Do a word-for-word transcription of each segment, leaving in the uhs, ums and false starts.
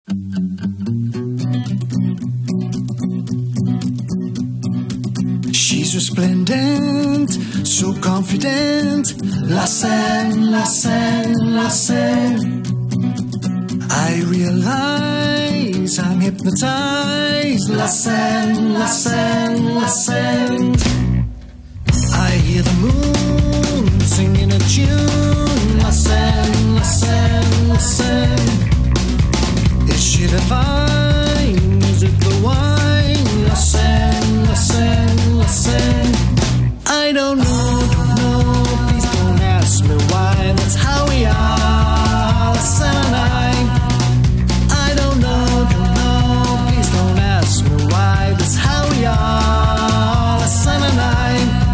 She's resplendent, so confident. La Seine, la Seine, la Seine. I realize I'm hypnotized. La Seine, la Seine, la Seine. I hear the moon singing a tune. La Seine, la Seine, la Seine. Is she divine? Is it the wine? La Seine, la Seine, la Seine. I don't know, don't know. Please don't ask me why. That's how we are. La Seine and I. I don't know, don't know. Please don't ask me why. That's how we are. La Seine and I.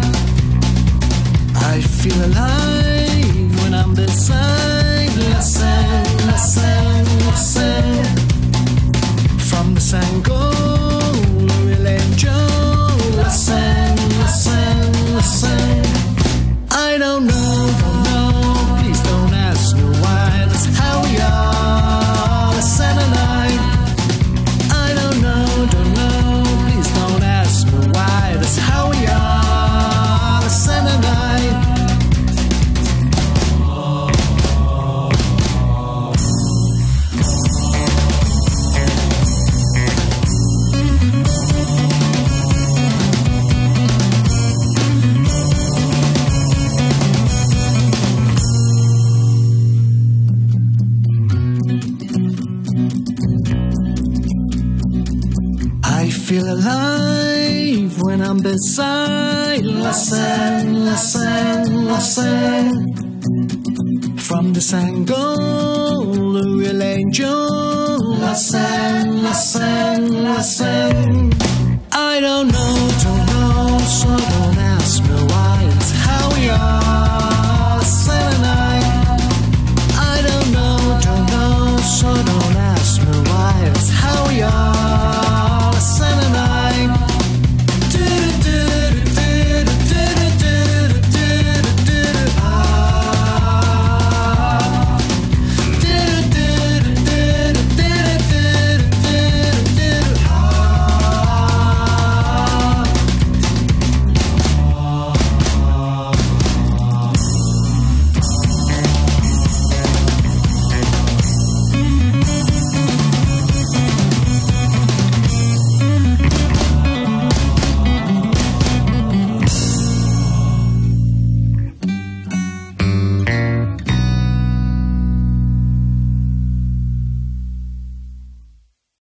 I feel alive when I'm beside La Seine, la Seine, la Seine. From the Seine, Louis Angel. La Seine, la Seine, la Seine. I don't know, don't know. Please don't ask me why. That's how we are. La Seine and I. I don't know, don't know. Please don't ask me why. That's how we are. La Seine and I. I feel alive when I'm beside La Seine, la Seine, la Seine. From the Seine, the real angel. La Seine, la Seine, la Seine. I don't know.